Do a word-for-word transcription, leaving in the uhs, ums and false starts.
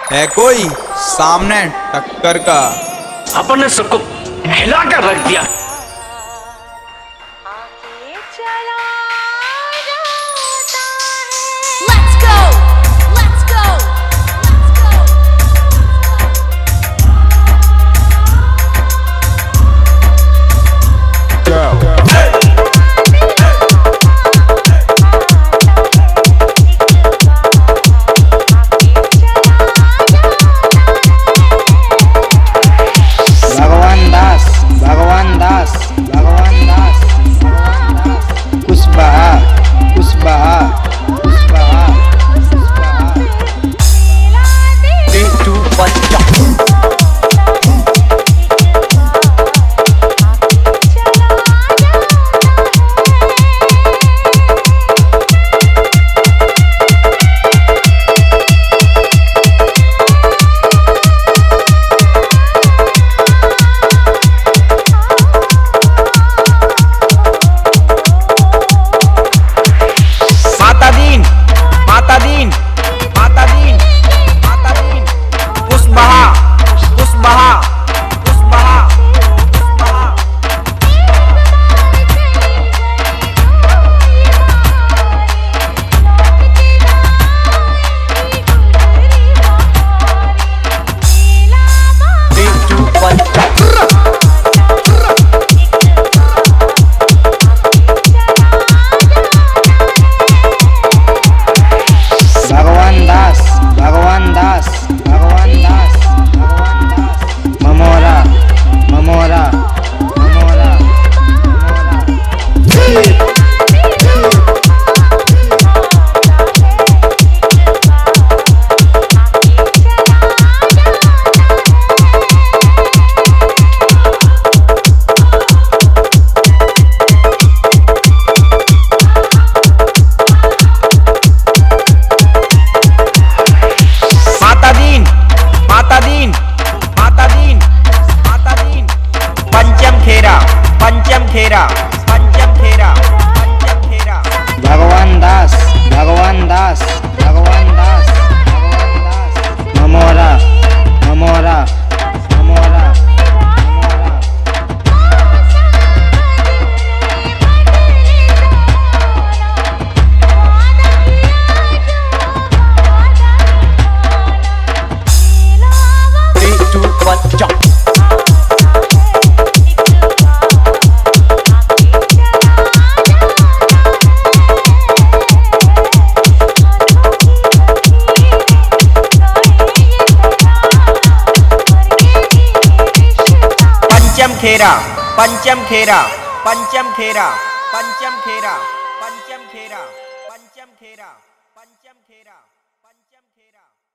है कोई सामने टक्कर का। अपन ने सबको हिला कर रख दिया। पंचम खेरा पंचम खेरा पंचम खेरा भगवान दास भगवान दास भगवान दास भगवान दास ममोरा ममोरा ममोरा three, two, one, jump. पंचम खेरा पंचम खेरा पंचम खेरा पंचम खेरा पंचम खेरा पंचम खेरा पंचम खेरा पंचम खेरा।